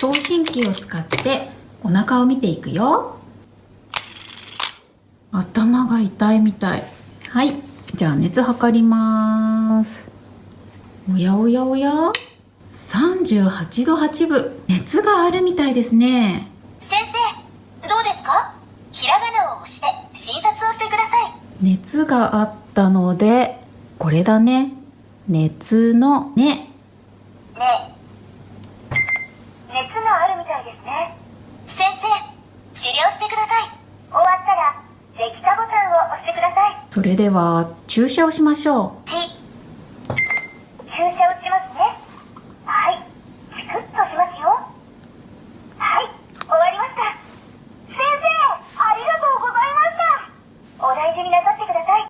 聴診器を使ってお腹を見ていくよ。頭が痛いみたい。はい、じゃあ熱測ります。おやおやおや、38度8分。熱があるみたいですね。 先生、どうですか？ひらがなを押して診察をしてください。 熱があったので、これだね。熱のね。 ねえ、熱があるみたいですね。先生、治療してください。終わったら、できたボタンを押してください。 それでは注射をしましょう。 治療